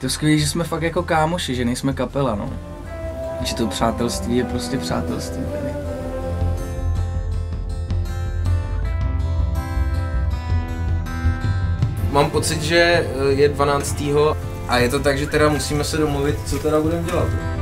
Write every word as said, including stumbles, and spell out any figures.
To je skvělé, že jsme fakt jako kámoši, že nejsme kapela, no. Že to přátelství je prostě přátelství tady. Mám pocit, že je dvanáctého a je to tak, že teda musíme se domluvit, co teda budeme dělat.